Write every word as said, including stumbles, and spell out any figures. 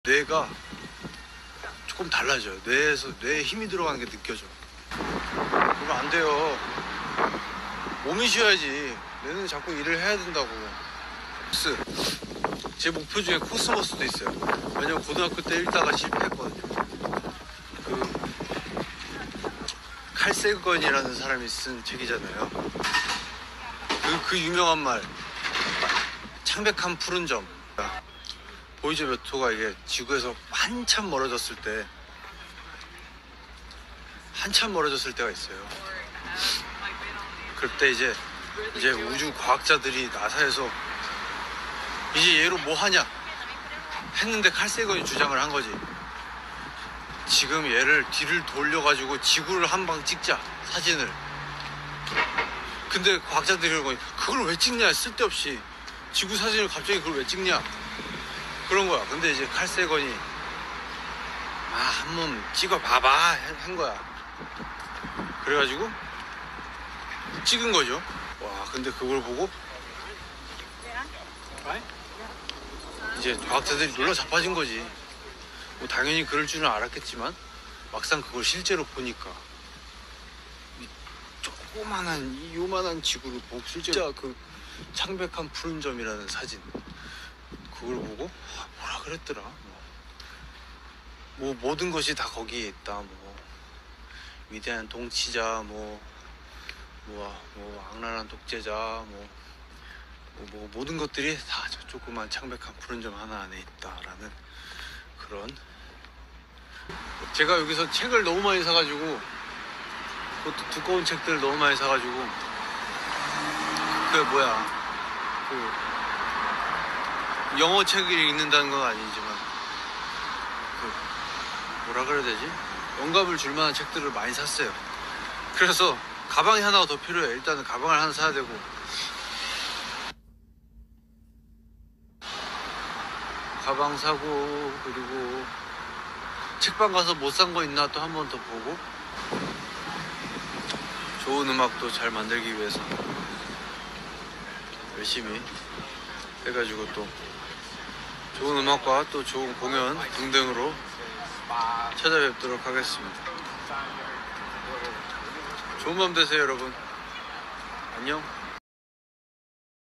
뇌가 조금 달라져요. 뇌에서 뇌에 힘이 들어가는 게 느껴져. 그러면 안 돼요. 몸이 쉬어야지. 뇌는 자꾸 일을 해야 된다고. 코스. 제 목표 중에 코스모스도 있어요. 왜냐면 고등학교 때 읽다가 실패했거든요. 그 칼세건이라는 사람이 쓴 책이잖아요. 그, 그 유명한 말. 창백한 푸른 점. 보이저 몇 호가 이게 지구에서 한참 멀어졌을 때 한참 멀어졌을 때가 있어요. 그때 이제 이제 우주 과학자들이 나사에서 이제 얘로 뭐 하냐 했는데 칼세건이 주장을 한 거지. 지금 얘를 뒤를 돌려가지고 지구를 한 방 찍자, 사진을. 근데 과학자들이 그러고 그걸 왜 찍냐, 쓸데없이 지구 사진을 갑자기 그걸 왜 찍냐 그런 거야. 근데 이제 칼세건이 아, 한번 찍어봐봐 한 거야. 그래가지고 찍은 거죠. 와, 근데 그걸 보고 이제 과학자들이 놀라 자빠진 거지. 뭐 당연히 그럴 줄은 알았겠지만 막상 그걸 실제로 보니까 이 조그만한 이 요만한 지구를 보고 실제로 그 창백한 푸른 점이라는 사진 그걸 보고 아, 뭐라 그랬더라. 뭐, 뭐 모든 것이 다 거기에 있다. 뭐 위대한 통치자, 뭐, 뭐, 뭐 악랄한 독재자, 뭐, 뭐, 뭐 모든 것들이 다 저 조그만 창백한 푸른 점 하나 안에 있다라는 그런. 제가 여기서 책을 너무 많이 사가지고, 그것도 두꺼운 책들을 너무 많이 사가지고, 그 뭐야, 그 영어 책을 읽는다는 건 아니지만, 그 뭐라 그래야 되지? 영감을 줄 만한 책들을 많이 샀어요. 그래서 가방이 하나가 더 필요해. 일단은 가방을 하나 사야 되고, 가방 사고, 그리고 책방 가서 못 산 거 있나 또 한 번 더 보고, 좋은 음악도 잘 만들기 위해서 열심히 해가지고 또 좋은 음악과 또 좋은 공연 등등으로 찾아뵙도록 하겠습니다. 좋은 밤 되세요, 여러분. 안녕.